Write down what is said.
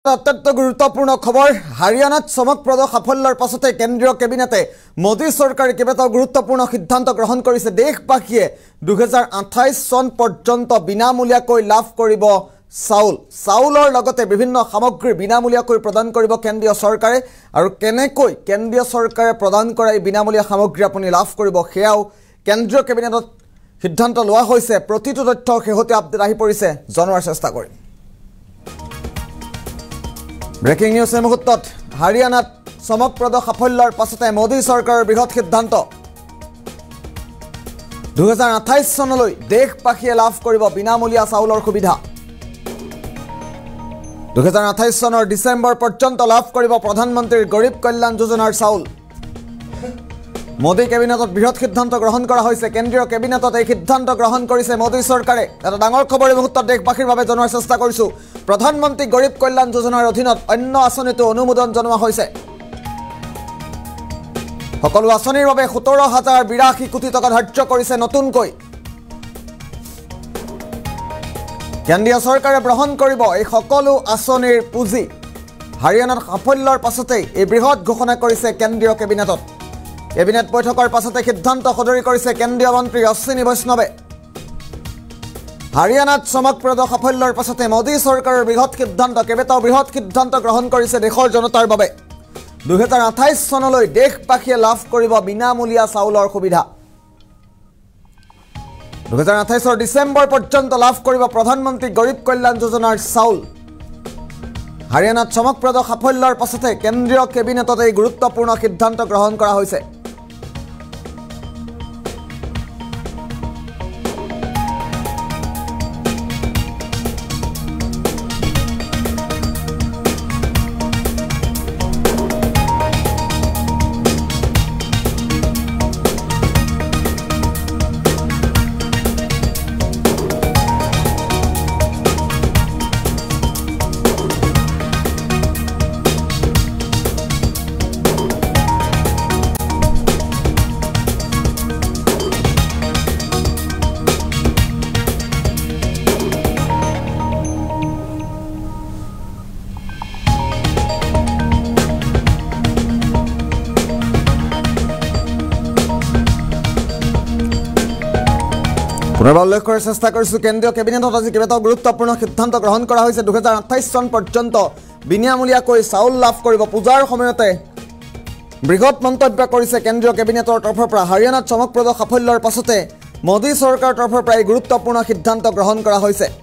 অত্যন্ত গুৰুত্বপূৰ্ণ খবৰ হাৰিয়ানাত চমকপ্ৰদ সাফল্যৰ পাছতে কেন্দ্ৰীয় কেবিনেটে মোদী চৰকাৰে কেইবাটাও গুৰুত্বপূৰ্ণ সিদ্ধান্ত গ্ৰহণ কৰিছে। দেশবাসীয়ে 2028 চন পৰ্যন্ত বিনামূলীয়াকৈ লাভ কৰিব চাউলৰ লগতে বিভিন্ন সামগ্ৰী বিনামূলীয়াকৈ প্ৰদান কৰিব কেন্দ্ৰীয় চৰকাৰে। আৰু কেনেকৈ কেন্দ্ৰীয় চৰকাৰে প্ৰদান কৰা এই বিনামূলীয়া সামগ্ৰী আপুনি লাভ কৰিব সেয়াও কেন্দ্ৰীয় কেবিনেটত সিদ্ধান্ত লোৱা হৈছে। প্ৰতিটো তথ্য শেহতীয়া আপডেট আহি পৰিছে, জনোৱাৰ চেষ্টা কৰিম। ব্ৰেকিং নিউজ এই মুহূৰ্তত হাৰিয়ানাত চমকপ্ৰদ সাফল্যৰ পাছতে মোদী চৰকাৰৰ বৃহৎ সিদ্ধান্ত। 2028 চনলৈ দেশবাসীয়ে লাভ কৰিব বিনামূলীয়া চাউলৰ সুবিধা। 2028 চনৰ ডিচেম্বৰ পৰ্যন্ত লাভ কৰিব প্ৰধানমন্ত্ৰীৰ গৰীব কল্যাণ যোজনাৰ চাউল। মোদী কেবিনেটত বৃহৎ সিদ্ধান্ত গ্ৰহণ কৰা হৈছে। কেন্দ্ৰীয় কেবিনেটত এই সিদ্ধান্ত গ্ৰহণ কৰিছে মোদী চৰকাৰে। এটা ডাঙৰ খবৰ এই মুহূৰ্তত দেশবাসীৰ বাবে জনোৱাৰ চেষ্টা কৰিছোঁ। প্ৰধানমন্ত্ৰী গৰীব কল্যাণ যোজনাৰ অধীনত অন্য আঁচনিতো অনুমোদন জনোৱা হৈছে। সকলো আঁচনিৰ বাবে 17,082 কোটি টকা ধাৰ্য কৰিছে নতুনকৈ। কেন্দ্ৰীয় চৰকাৰে গ্ৰহণ কৰিব এই সকলো আঁচনিৰ পুঁজি। হাৰিয়ানাৰ সাফল্যৰ পাছতেই এই বৃহৎ ঘোষণা কৰিছে কেন্দ্ৰীয় কেবিনেটত। কেবিনেট বৈঠকৰ পাছতে সিদ্ধান্ত সদৰি কৰিছে কেন্দ্ৰীয় মন্ত্ৰী অশ্বিনী বৈষ্ণৱে। হাৰিয়ানাত চমকপ্ৰদ সাফল্যৰ পাছতে মোদী চৰকাৰৰ কেইবাটাও বৃহৎ সিদ্ধান্ত গ্ৰহণ কৰিছে দেশৰ জনতাৰ বাবে। 2028 চনলৈ দেশবাসীয়ে লাভ কৰিব বিনামূলীয়া চাউলৰ সুবিধা। 2028 ডিচেম্বৰ পৰ্যন্ত লাভ কৰিব প্ৰধানমন্ত্ৰী গৰীব কল্যাণ যোজনাৰ চাউল। হাৰিয়ানাত চমকপ্ৰদ সাফল্যৰ পাছতে কেন্দ্ৰীয় কেবিনেটত এই গুৰুত্বপূৰ্ণ সিদ্ধান্ত গ্ৰহণ কৰা হৈছে। পুনৰবাৰ উল্লেখ কৰাৰ চেষ্টা কৰিছোঁ, কেন্দ্ৰীয় কেবিনেটত আজি কেইবাটাও গুৰুত্বপূৰ্ণ সিদ্ধান্ত গ্ৰহণ কৰা হৈছে। 2028 চন পৰ্যন্ত বিনামূলীয়াকৈ চাউল লাভ কৰিব। পূজাৰ সময়তে বৃহৎ মন্তব্য কৰিছে কেন্দ্ৰীয় কেবিনেটৰ তৰফৰ পৰা। হাৰিয়ানাত চমকপ্ৰদ সাফল্যৰ পাছতে মোদী চৰকাৰৰ তৰফৰ পৰা এই গুৰুত্বপূৰ্ণ সিদ্ধান্ত গ্ৰহণ কৰা হৈছে।